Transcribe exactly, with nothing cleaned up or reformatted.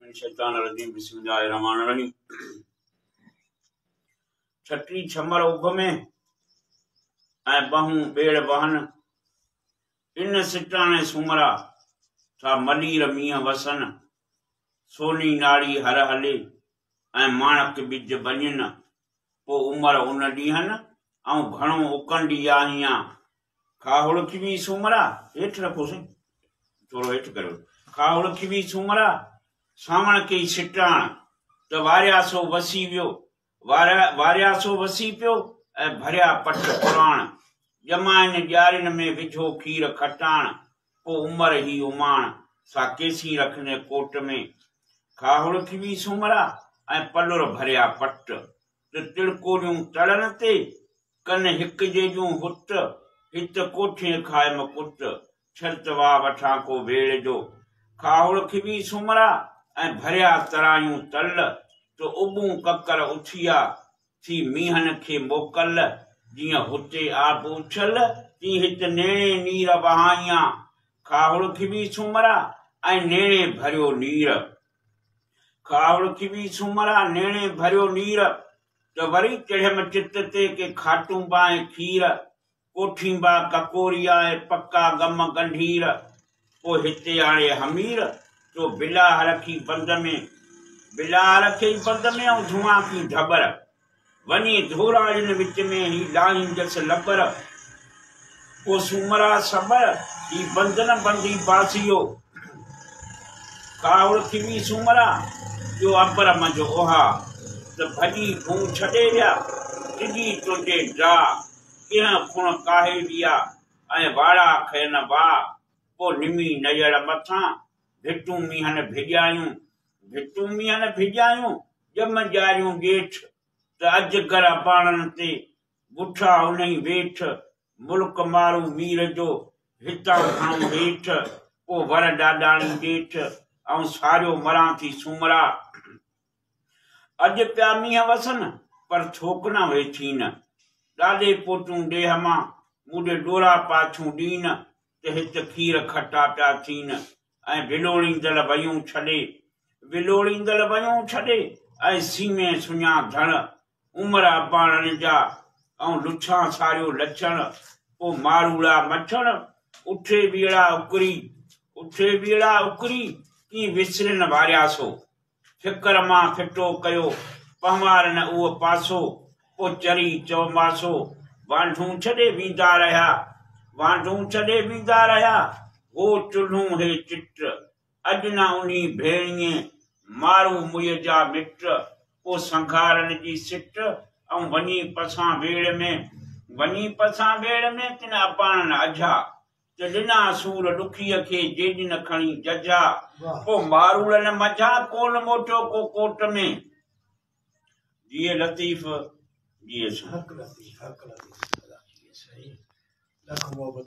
शैतानिर्रजीम बिस्मिल्लाहिर्रहमानिर्रहीम। छटी छमर उभ में ऐं बहूं बेड़ बहन इन सिटाणे सुमरा छा मलीर मींहं वसन सोनी नाड़ी हर हले ऐं माणक बिज बञन पो उमर उन ॾींहनि ऐं घणो उकंडी आहियां खाहुड़ खिवी सुमरा हेठि रखोसीं थोरो हेठि करियो खाहुड़ खिवी सुमरा सावण कई सिटाण त वारियासो वसी वियो वारिया वारियासो वसी पियो ऐं भरिया पट पुराण ॼमाइन ॾियारियुनि में विझो खीर खटाण पो उमर ही उमाण सा केसी रखने कोट में खाहुड़ खिवी सुमरा ऐं पलुर भरिया पट त तिड़कोड़ियूं तड़न ते कन हिक जे जूं हुट हित कोठे खाए मुकुट छत वा वठां को भेड़ जो खाहुड़ खिवी सुमरा ऐं भरिया तरायूं तल तो उबूं ककर उथिया थी मींहन खे मोकल जीअं हुते आब उछल तीअं हित नेणे नीर वहाइयां खाहुड़ खिवी सुमरा ऐं नेणे भरियो नीर खाहुड़ खिवी सुमरा नेणे भरियो नीर त वरी चढ़ियम चित ते के खाटूं बाए खीर कोठींबा ककोरिया ऐं पक्का गम गंढीर पो हिते आणे हमीर तो बिलाह रखी बंद में बिलाह रखी बंद में ऐं धुआं की ढबर वञी धोराजिन विच में ही लाहींदसि लबर पो सुमरा सबर ही बंधन बंधी बासियो खाहुड़ खिवी सुमरा जो अबर मंझ ओहा त भॼी भूं छॾे विया टिजी तुंहिंजे ड्रा किहं खुण काहे विया ऐं वाड़ा खयन वा पो निमी नजर मथां भिटूं मींहन भिॼायूं भिटूं मींहन भिॼायूं ॼम ॼारियूं ॼेठ त अजगर बाणनि ते गुठा उन्ही वेठ मुल्क मारू मीर जो हितां खणूं हेठ पो वर ॾाॾाणी ॼेठ ऐं सारियो मरां थी सुमरा अॼु पिया मींहं वसन पर थोक न वेठी न ॾाॾे पोटूं ॾेह मां मूॾे डोरा पाछूं ॾीन त हित खीर खटा पिया थीन ऐं विलोड़ींदड़ वयूं छॾे विलोड़ींदड़ वयूं छॾे ऐं सीमे सुञा धण उमरा बाणनि जा ऐं लुछा सारियो लछण पो मारूड़ा मछण उठे बीड़ा उकरी उठे बीड़ा उकरी की विसरिन वारियासो फिकर मां फिटो कयो पहवार न उहो पासो पो चरी चौमासो वांढूं छॾे बींदा रहिया वांढूं छॾे बींदा रहिया हो चुल्हूं हे चिट अॼु न उन्ही भेणीअ मारू मुय जा मिट पो संघारनि जी सिट ऐं वञी पसां वेड़ में वञी पसां वेड़ में तिन अपाणनि अझा त ॾिना सूर ॾुखीअ खे जेॾी न खणी जझा पो मारूड़नि मझा कोन मोटो को कोट में जिए लतीफ़ जिए